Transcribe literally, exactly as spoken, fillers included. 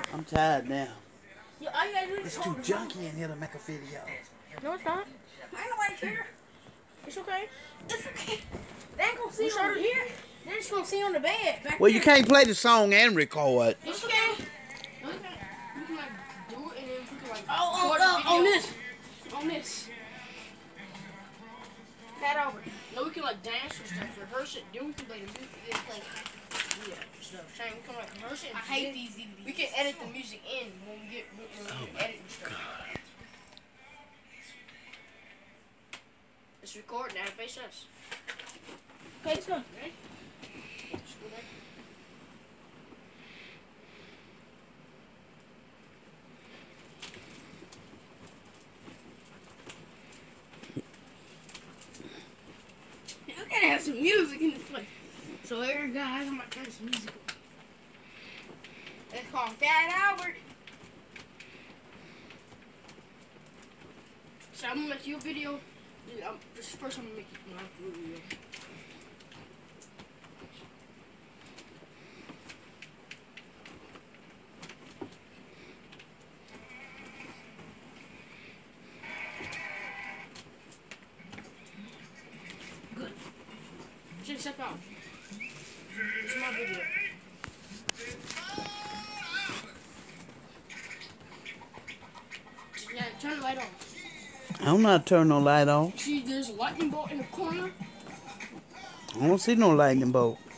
I'm tired now. Yeah, all you gotta do is It's too junky in here to make a video. No, it's not. I ain't nobody care. It's okay. It's okay. They ain't gonna see you over here. They're just gonna see you on the bed. Back Well, there. you can't play the song and record. Yes, you can. No, you can't. You can like do it and then you can like oh, oh, oh, on this. On this. That over. No, we can like dance or stuff, rehearse it, then we can play the music, then play yeah, stuff. Shane, we can like rehearse it. I hate these D V Ds. We can edit the music in when we get when we Oh get edit and stuff. God. Let's record now. Face us. Okay, let's go. Ready? Let's go back. We gotta have some music in this place. So here, guys, I'm gonna turn some music on. It's called Fat Albert. So I'm gonna make you a video. I'm, this first I'm gonna make you my video. Good. Just step out. This is my video. Yeah, turn the light on. I'm not turning no light on. See, there's a lightning bolt in the corner. I don't see no lightning bolt.